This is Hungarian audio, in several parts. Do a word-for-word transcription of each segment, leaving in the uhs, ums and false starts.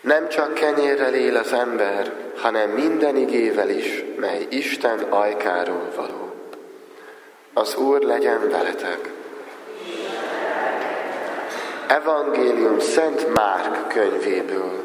Nem csak kenyérrel él az ember, hanem minden igével is, mely Isten ajkáról való. Az Úr legyen veletek! Evangélium Szent Márk könyvéből.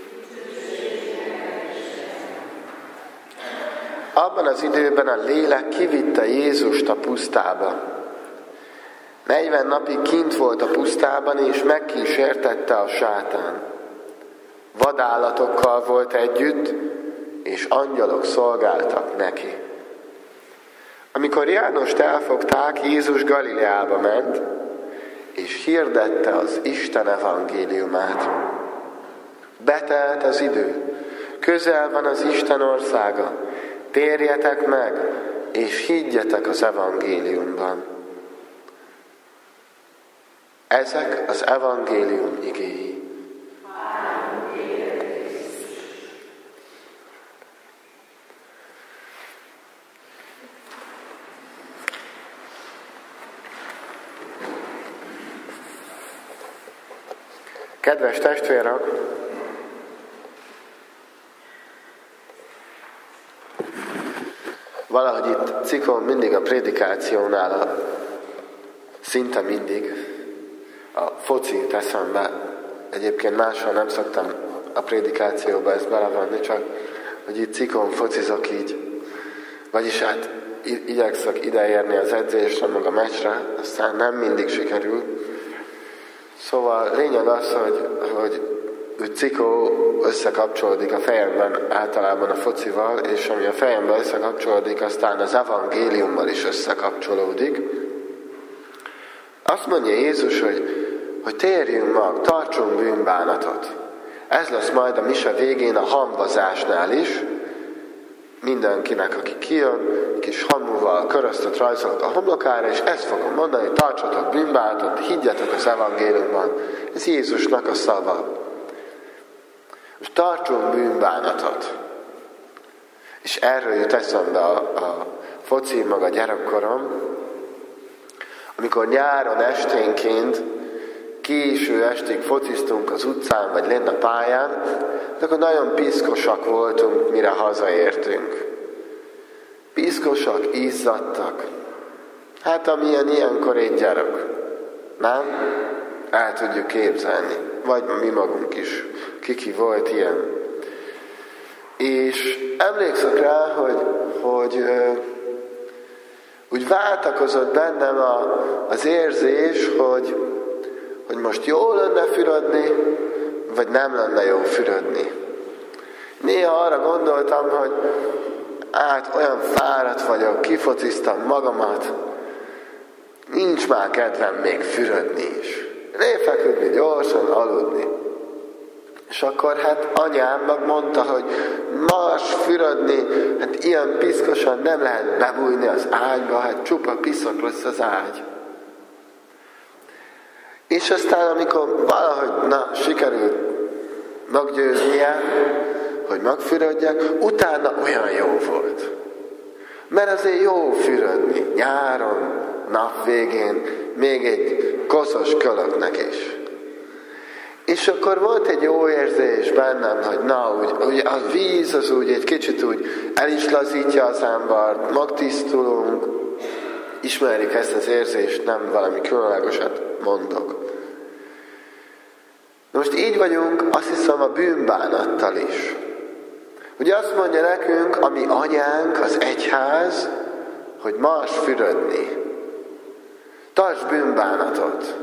Abban az időben a lélek kivitte Jézust a pusztába. negyven napig kint volt a pusztában, és megkísértette a sátán. Vadállatokkal volt együtt, és angyalok szolgáltak neki. Amikor Jánost elfogták, Jézus Galileába ment, és hirdette az Isten evangéliumát. Betelt az idő, közel van az Isten országa, térjetek meg, és higgyetek az evangéliumban. Ezek az evangélium igéi. Kedves testvérek, valahogy itt Cikon mindig a prédikációnál, a, szinte mindig a foci jut eszembe. Egyébként máshol nem szoktam a prédikációba ezt belevenni, csak hogy itt Cikon focizok így. Vagyis hát igyekszek ideérni az edzésre, meg a meccsre, aztán nem mindig sikerül. Szóval lényeg az, hogy, hogy úgy Cikó összekapcsolódik a fejemben általában a focival, és ami a fejemben összekapcsolódik, aztán az evangéliummal is összekapcsolódik. Azt mondja Jézus, hogy, hogy térjünk meg, tartsunk bűnbánatot. Ez lesz majd a mise végén a hamvazásnál is. Mindenkinek, aki kijön, kis hamuval köröztöt rajzolok a homlokára, és ezt fogom mondani, hogy tartsatok bűnbánatot, higgyetek az evangéliumban. Ez Jézusnak a szava. Most tartsunk bűnbánatot. És erről jut eszembe a, a foci, meg a gyerekkorom, amikor nyáron esténként, késő estig fociztunk az utcán, vagy lenne a pályán, de akkor nagyon piszkosak voltunk, mire hazaértünk. Piszkosak, izzadtak. Hát amilyen ilyenkor egy gyerek. Nem? El tudjuk képzelni. Vagy mi magunk is. Kiki volt ilyen. És emlékszek rá, hogy, hogy ö, úgy váltakozott bennem a, az érzés, hogy, hogy most jó lenne fürödni, vagy nem lenne jó fürödni. Néha arra gondoltam, hogy hát olyan fáradt vagyok, kifociztam magamat, nincs már kedvem még fürödni is. Lefeküdni, gyorsan aludni. És akkor hát anyám meg mondta, hogy mars fürödni, hát ilyen piszkosan nem lehet bebújni az ágyba, hát csupa piszok lesz az ágy. És aztán, amikor valahogy na, sikerült meggyőznie, hogy megfürödjek, utána olyan jó volt. Mert azért jó fürödni nyáron, nap végén, még egy koszos kölöknek is. És akkor volt egy jó érzés bennem, hogy na, úgy, úgy a víz az úgy egy kicsit úgy el is lazítja az embert, megtisztulunk, ismerjük ezt az érzést, nem valami különlegesat mondok. Most így vagyunk, azt hiszem, a bűnbánattal is. Ugye azt mondja nekünk, a mi anyánk, az egyház, hogy mars fürödni. Tarts bűnbánatot.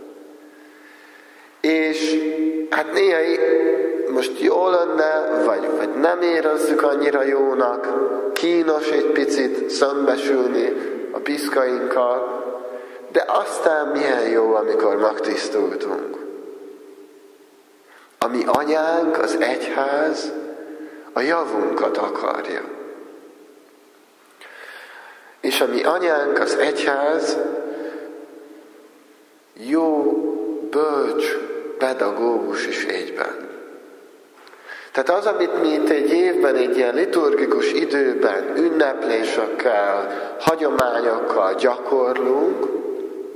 És hát néha most jó lenne, vagy, vagy nem érezzük annyira jónak, kínos egy picit szembesülni a piszkainkkal, de aztán milyen jó, amikor megtisztultunk. A mi anyánk, az egyház, a javunkat akarja. És a mi anyánk, az egyház, jó, bölcs, pedagógus is egyben. Tehát az, amit mi itt egy évben, egy ilyen liturgikus időben, ünneplésekkel, hagyományokkal gyakorlunk,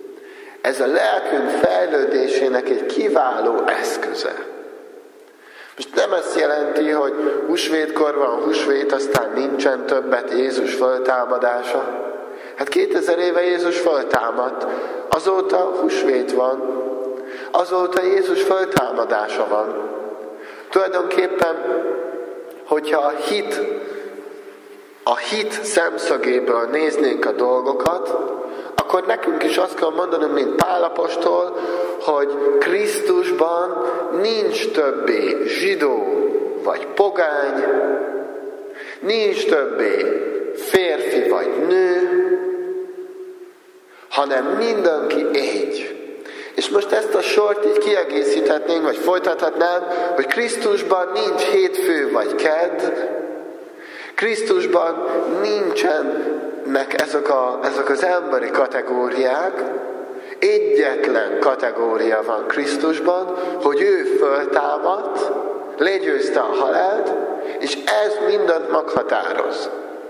ez a lelkünk fejlődésének egy kiváló eszköze. Most nem azt jelenti, hogy húsvétkor van húsvét, aztán nincsen többet Jézus föltámadása. Hát kétezer éve Jézus föltámadt, azóta húsvét van, azóta Jézus föltámadása van. Tulajdonképpen, hogyha a hit, a hit szemszögéből néznénk a dolgokat, akkor nekünk is azt kell mondanunk, mint Pál apostol, hogy Krisztusban nincs többé zsidó vagy pogány, nincs többé férfi vagy nő, hanem mindenki egy. És most ezt a sort így kiegészíthetnénk, vagy folytathatnánk, hogy Krisztusban nincs hétfő vagy kedd, Krisztusban nincsenek ezek, a, ezek az emberi kategóriák, egyetlen kategória van Krisztusban, hogy ő föltámadt, legyőzte a halált, és ez mindent meghatároz.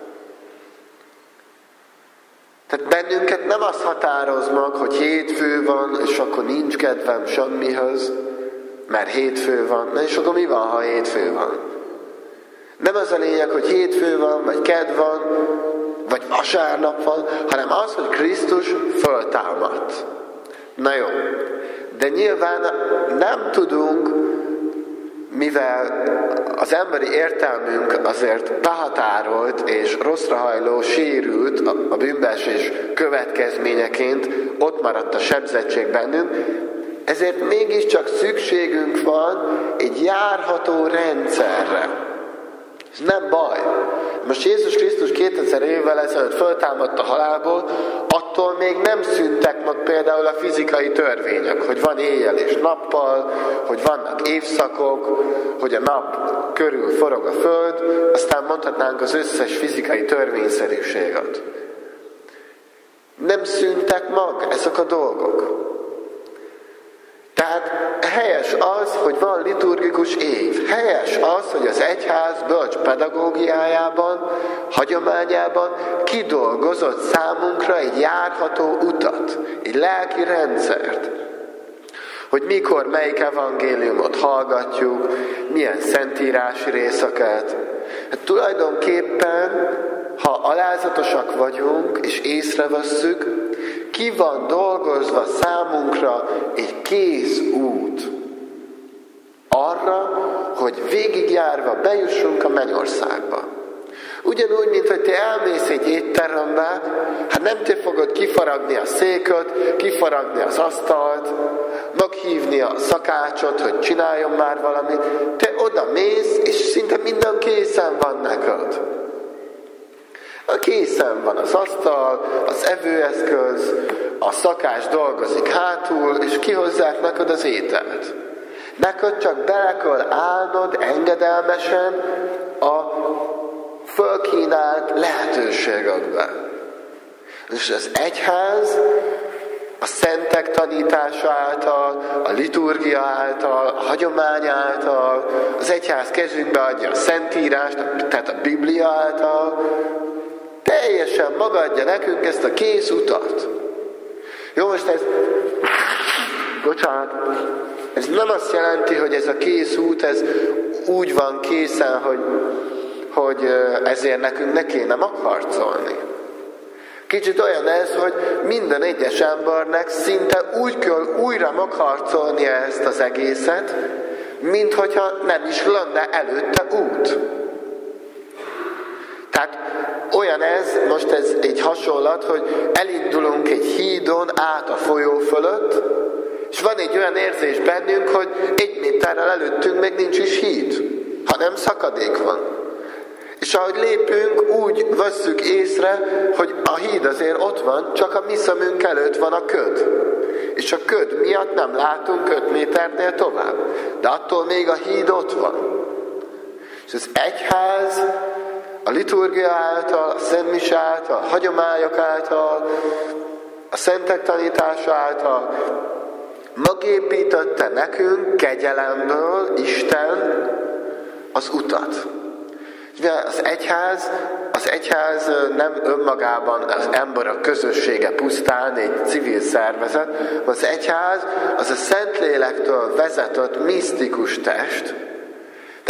Tehát bennünket nem az határoz meg, hogy hétfő van, és akkor nincs kedvem semmihez, mert hétfő van. Na és akkor mi van, ha hétfő van? Nem az a lényeg, hogy hétfő van, vagy kedd van, vagy vasárnap van, hanem az, hogy Krisztus föltámadt. Na jó, de nyilván nem tudunk, mivel az emberi értelmünk azért behatárolt és rosszrahajló, sérült a bűnbeesés következményeként, ott maradt a sebzettség bennünk, ezért mégiscsak szükségünk van egy járható rendszerre. Ez nem baj. Most Jézus Krisztus kétezer évvel ezelőtt föltámadt a halálból, attól még nem szűntek meg például a fizikai törvények, hogy van éjjel és nappal, hogy vannak évszakok, hogy a nap körül forog a föld, aztán mondhatnánk az összes fizikai törvényszerűséget. Nem szűntek meg ezek a dolgok. Tehát helyes az, hogy van liturgikus év. Helyes az, hogy az egyház bölcs pedagógiájában, hagyományában kidolgozott számunkra egy járható utat, egy lelki rendszert. Hogy mikor melyik evangéliumot hallgatjuk, milyen szentírási részeket. Hát tulajdonképpen, ha alázatosak vagyunk és észrevesszük, ki van dolgozva számunkra egy kész út arra, hogy végigjárva bejussunk a mennyországba. Ugyanúgy, mint hogy te elmész egy étterembe, hát nem te fogod kifaragni a széköt, kifaragni az asztalt, meghívni a szakácsot, hogy csináljon már valamit. Te oda mész, és szinte minden készen van neked. A készen van az asztal, az evőeszköz, a szakács dolgozik hátul, és kihozzák neked az ételt. Neked csak bele kell állnod engedelmesen a fölkínált lehetőségekbe. És az egyház a szentek tanítása által, a liturgia által, a hagyomány által, az egyház kezünkbe adja a szentírást, tehát a Biblia által, teljesen magadja nekünk ezt a kész utat. Jó, most ez, bocsánat, ez nem azt jelenti, hogy ez a kész út, ez úgy van készen, hogy, hogy ezért nekünk ne kéne megharcolni. Kicsit olyan ez, hogy minden egyes embernek szinte úgy kell újra megharcolnia ezt az egészet, mint hogyha nem is lenne előtte út. Tehát olyan ez, most ez egy hasonlat, hogy elindulunk egy hídon át a folyó fölött, és van egy olyan érzés bennünk, hogy egy méterrel előttünk még nincs is híd, hanem szakadék van. És ahogy lépünk, úgy vesszük észre, hogy a híd azért ott van, csak a mi szemünk előtt van a köd. És a köd miatt nem látunk öt méternél tovább. De attól még a híd ott van. És az egyház a liturgia által, a szentmise által, a hagyományok által, a szentek tanítása által megépítette nekünk kegyelemből Isten az utat. Az egyház, az egyház nem önmagában az emberek közössége pusztán egy civil szervezet, az egyház az a Szentlélektől vezetett misztikus test,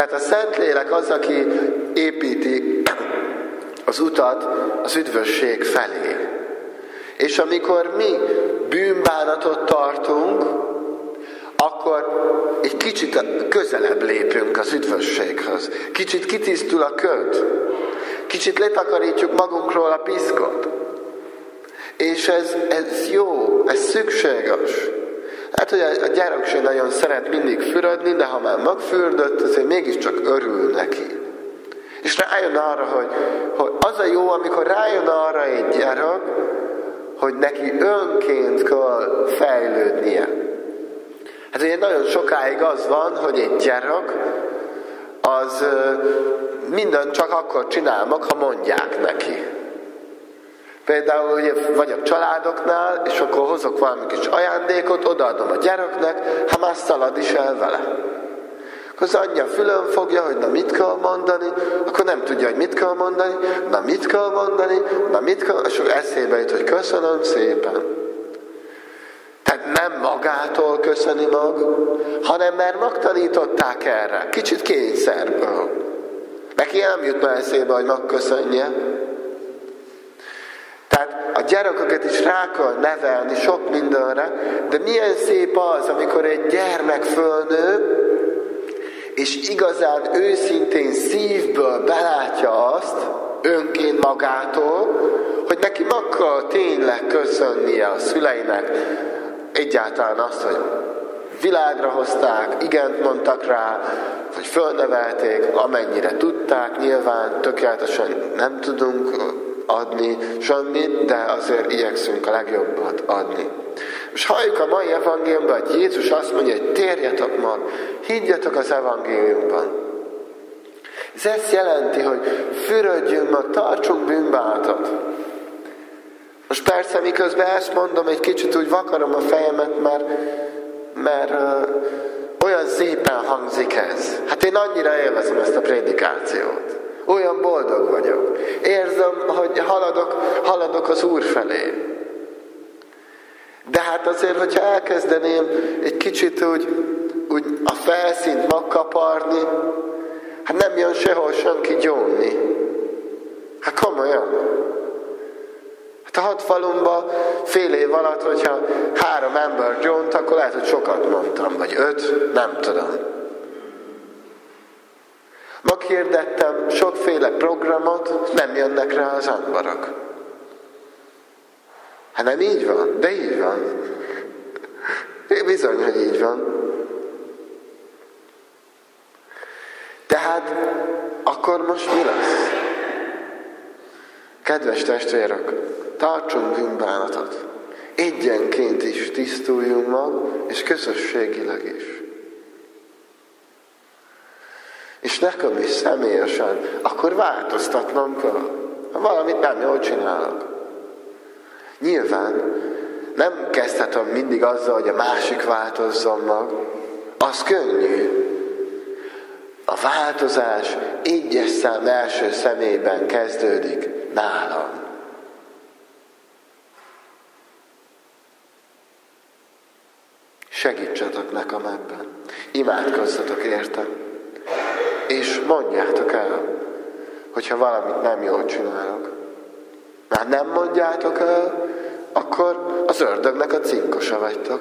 Tehát a Szentlélek az, aki építi az utat az üdvösség felé. És amikor mi bűnbánatot tartunk, akkor egy kicsit közelebb lépünk az üdvösséghez. Kicsit kitisztul a köd. Kicsit letakarítjuk magunkról a piszkot. És ez, ez jó, ez szükséges. Hát, hogy a gyerek nagyon szeret mindig fürödni, de ha már megfürdött, azért mégiscsak örül neki. És rájön arra, hogy, hogy az a jó, amikor rájön arra egy gyerek, hogy neki önként kell fejlődnie. Hát ugye nagyon sokáig az van, hogy egy gyerek az mindent csak akkor csinál meg, ha mondják neki. Például ugye vagy a családoknál, és akkor hozok valami kis ajándékot, odaadom a gyereknek, ha már szalad is el vele. Akkor az anyja fülön fogja, hogy na mit kell mondani, akkor nem tudja, hogy mit kell mondani, na mit kell mondani, na mit kell, és eszébe jut, hogy köszönöm szépen. Tehát nem magától köszöni mag, hanem mert megtanították erre, kicsit kényszerből. Neki nem jutna eszébe, hogy megköszönje. Tehát a gyerekeket is rá kell nevelni sok mindenre, de milyen szép az, amikor egy gyermek fölnő, és igazán őszintén szívből belátja azt, önként magától, hogy neki meg kell tényleg köszönnie a szüleinek egyáltalán azt, hogy világra hozták, igent mondtak rá, vagy fölnevelték, amennyire tudták, nyilván tökéletesen nem tudunk adni semmit, de azért igyekszünk a legjobbat adni. És halljuk a mai evangéliumban, hogy Jézus azt mondja, hogy térjetek meg, higgyetek az evangéliumban. Ez ezt jelenti, hogy fürödjünk meg, tartsunk bűnbánatot. Most persze, miközben ezt mondom, egy kicsit úgy vakarom a fejemet, mert, mert uh, olyan szépen hangzik ez. Hát én annyira élvezem ezt a prédikációt. Olyan boldog vagyok. Érzem, hogy haladok, haladok az Úr felé. De hát azért, hogyha elkezdeném egy kicsit úgy, úgy a felszínt megkaparni, hát nem jön sehol senki gyónni. Hát komolyan. Hát a hat falumban fél év alatt, hogyha három ember gyónt, akkor lehet, hogy sokat mondtam, vagy öt, nem tudom. Meghirdettem sokféle programot, nem jönnek rá az emberek. Hát nem így van, de így van. Bizony, hogy így van. Tehát akkor most mi lesz? Kedves testvérek, tartsunk bűnbánatot. Egyenként is tisztuljunk mag, és közösségileg is. És nekem is személyesen, akkor változtatnom kell. Ha valamit nem jól csinálok. Nyilván nem kezdhetem mindig azzal, hogy a másik változzon meg. Az könnyű. A változás egyes szám első személyben kezdődik nálam. Segítsetek nekem ebben. Imádkozzatok értem. És mondjátok el, hogyha valamit nem jól csinálok. Már nem mondjátok el, akkor az ördögnek a cinkosa vagytok.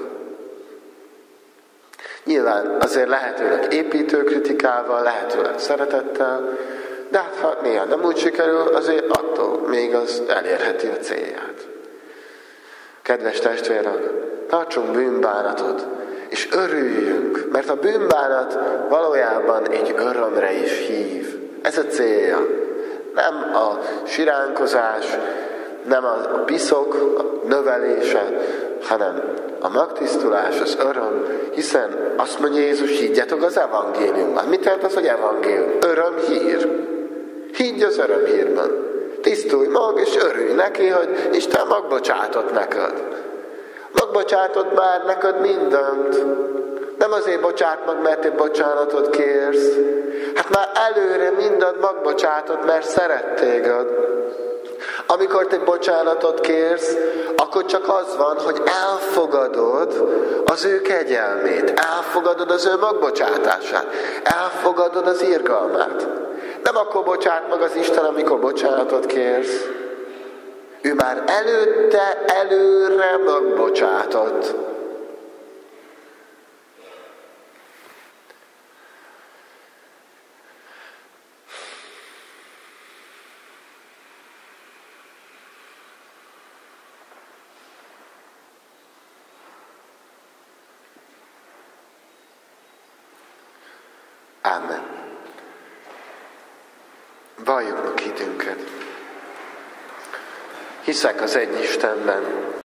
Nyilván azért lehetőleg építő kritikával, lehetőleg szeretettel, de hát ha néha nem úgy sikerül, azért attól még az elérheti a célját. Kedves testvérek, tartsunk bűnbánatot, és örüljünk, mert a bűnbánat valójában egy örömre is hív. Ez a célja. Nem a siránkozás, nem a piszok a növelése, hanem a megtisztulás, az öröm, hiszen azt mondja Jézus, higgyetek az evangéliumban. Mit jelent az, hogy evangélium? Örömhír. Higgy az örömhírben. Tisztulj mag, és örülj neki, hogy Isten megbocsátott neked. Megbocsátott már neked mindent. Nem azért bocsát meg, mert te bocsánatot kérsz. Hát már előre mindent megbocsátott, mert szeret téged. Amikor te bocsánatot kérsz, akkor csak az van, hogy elfogadod az ő kegyelmét, elfogadod az ő megbocsátását, elfogadod az irgalmát. Nem akkor bocsát meg az Isten, amikor bocsánatot kérsz. Ő már előtte, előre megbocsátott. Ámen. Valljuk meg hitünket. Hiszek az egy Istenben,